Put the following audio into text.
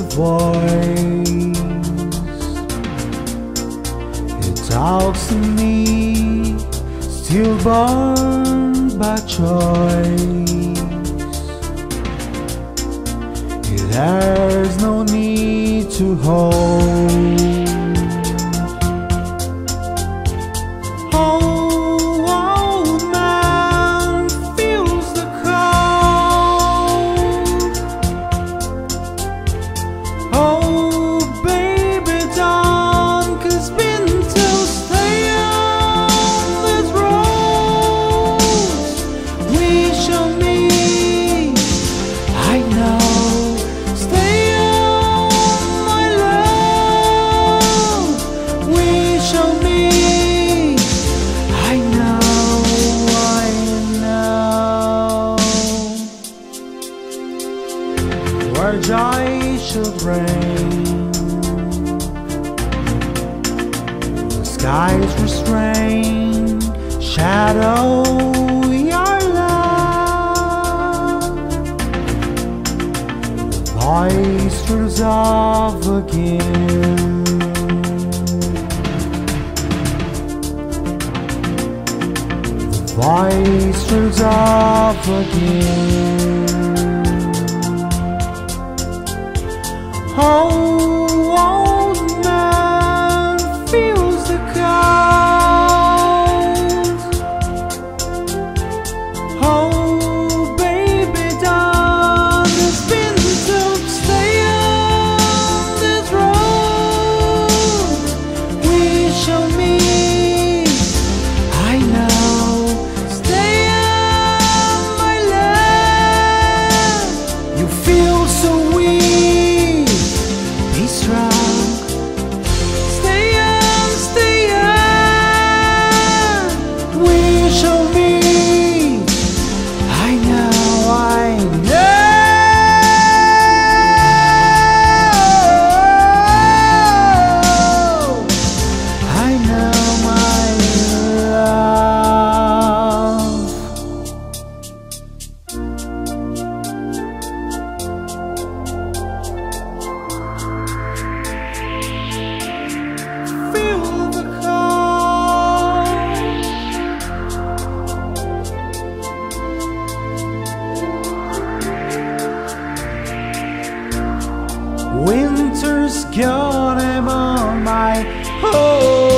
voice. It talks to me, stillborn by choice. There's no need to hold. Where joy should reign, the skies restrain, shadow your love. The voice turns off again. The voice turns off again. Oh, old man feels the cold. Oh, baby, done has been to stay on this road. We shall meet, I know. Stay on, my love. You feel so weak. Be strong. Stay on, stay on. We shall meet. I know, I know. I know, my love. Winter's gone, I'm on my own.